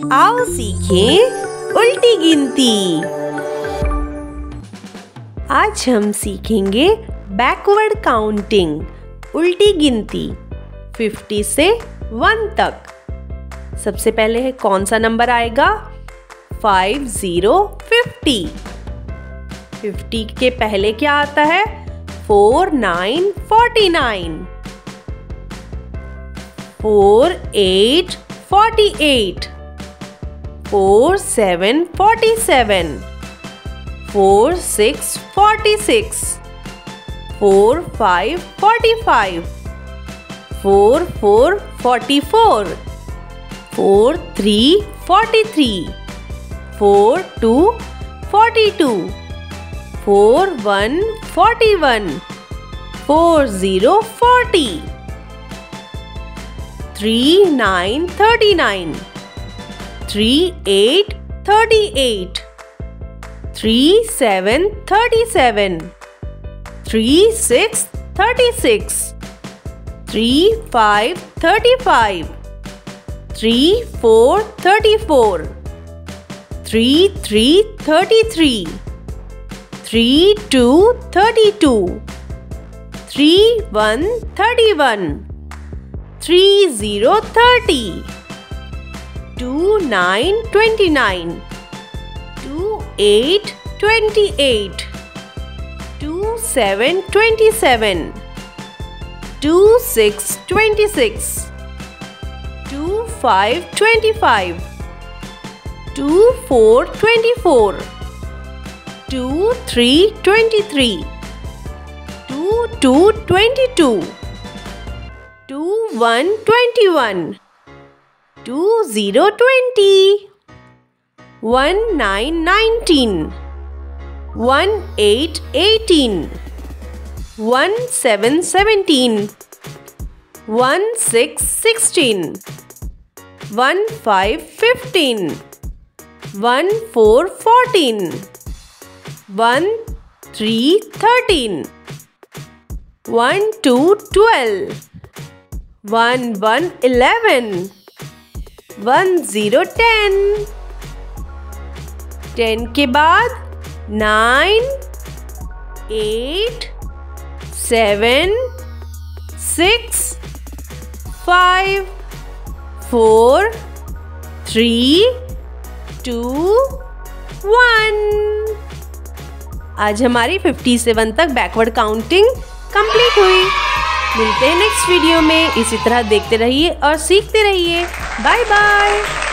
आओ सीखें उल्टी गिनती। आज हम सीखेंगे बैकवर्ड काउंटिंग, उल्टी गिनती 50 से 1 तक। सबसे पहले है कौन सा नंबर आएगा? 50 50 के पहले क्या आता है? 4 9 49, 4 8 48, 4 7 47, 4 6 46, 4 5 45, 4 4 44, 4 3 43, 4 2 42, 4 1 41, 4 0 40, 3 9 39, 3 8 38, 3 7 37, 3 6 36, 3 5 35, 3 4 34, 3 3 33, 3 2 32, 3 1 31, 3 0 30, 2 9 29, 2 8 28, 2 7 27, 2 6 26, 2 5 25, 2 4 24, 2 3 23, 2 2 22, 2 1 21, 2 0 20, 1 9 19, 1 8 18, 1 7 17, 1 6 16, 1 5 15, 1 4 14, 1 3 13, 1 2 12, 1 1 11, 1 0 10, 10 के बाद 9 8 7 6 5 4 3 2 1। आज हमारी 50 से 1 तक बैकवर्ड काउंटिंग कंप्लीट हुई। मिलते हैं नेक्स्ट वीडियो में। इसी तरह देखते रहिए और सीखते रहिए। Bye bye.